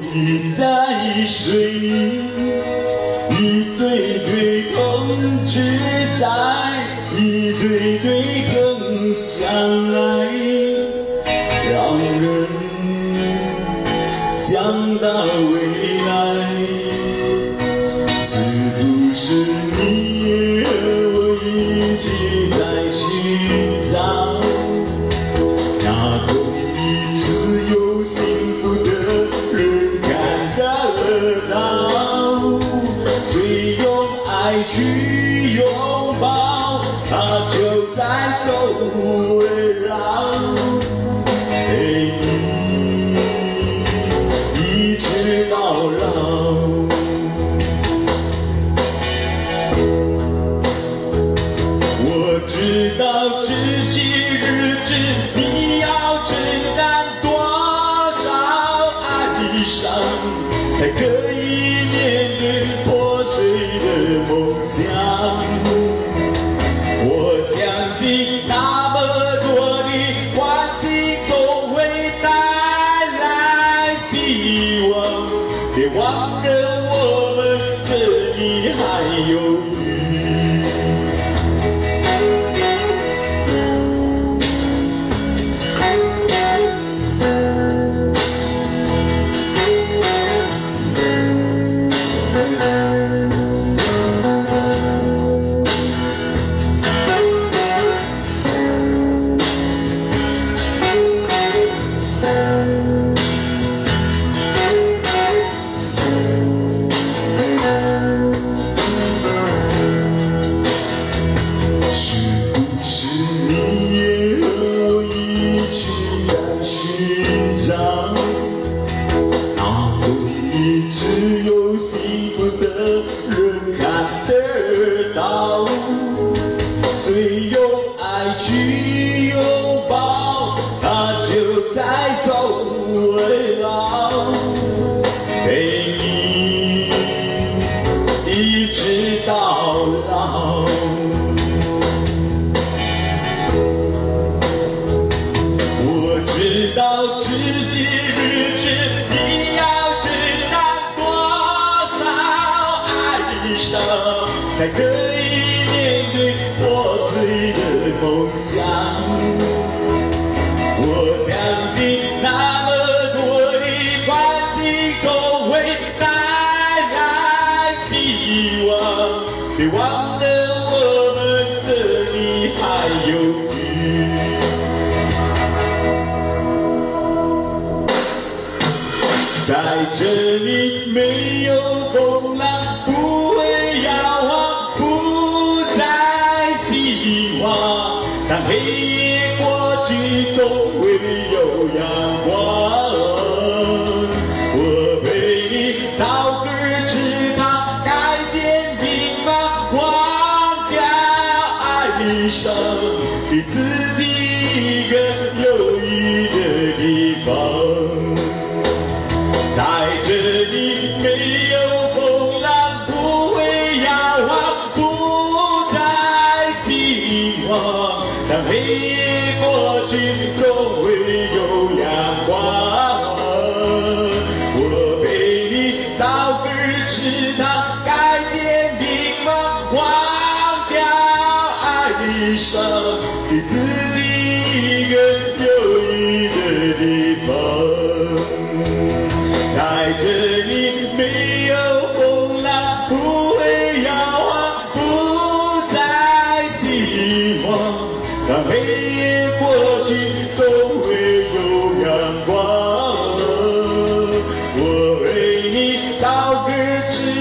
已在水里，一对对风之在，一对对更相爱，让人想到未来，是不是你和我一起在寻找那种彼此有幸福的人看得到？谁用爱去拥抱，它就在周围绕，陪你一直到老。我知道这些日子你要承担多少哀伤，才可以面对破碎的梦想。我相信那么多的关心总会带来希望，别忘了我们这里还有雨。只有幸福的人看得到，谁用爱去拥抱，它就在周围绕，陪你一直到老。我知道这些日子你要承担多少哀伤，才可以面对破碎的梦想。我相信那么多的关心总会带来希望，别忘了我们这里还有雨。在这里没有风浪，不会摇晃，不再希望。当黑夜过去，总会有阳光。我陪你到日池塘，看见平凡，忘掉哀伤，给自己一个有意义的地方。在这里没有风浪，不会摇晃，不再希望。当黑夜过去，总会有阳光。我陪你到日池塘，看见平凡，忘掉哀伤，给自己一个有意义的地方。在这里没有风浪，不会摇晃，不再希望。当黑夜过去，总会有阳光。我为你到日池